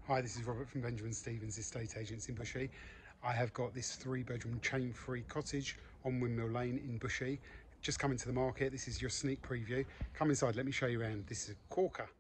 Hi, this is Robert from Benjamin Stevens Estate Agents in Bushey. I have got this 3-bedroom chain-free cottage on Windmill Lane in Bushey. Just coming to the market. This is your sneak preview. Come inside, let me show you around. This is a corker.